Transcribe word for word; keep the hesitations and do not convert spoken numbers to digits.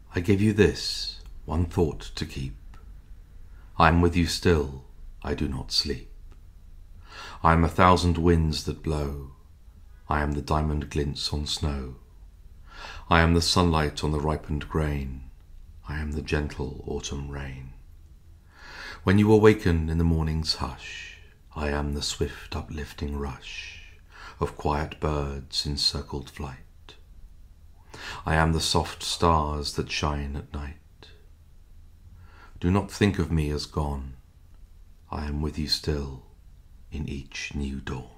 I give you this, one thought to keep. I am with you still, I do not sleep. I am a thousand winds that blow. I am the diamond glints on snow. I am the sunlight on the ripened grain. I am the gentle autumn rain. When you awaken in the morning's hush, I am the swift uplifting rush of quiet birds in circled flight. I am the soft stars that shine at night. Do not think of me as gone. I am with you still in each new dawn.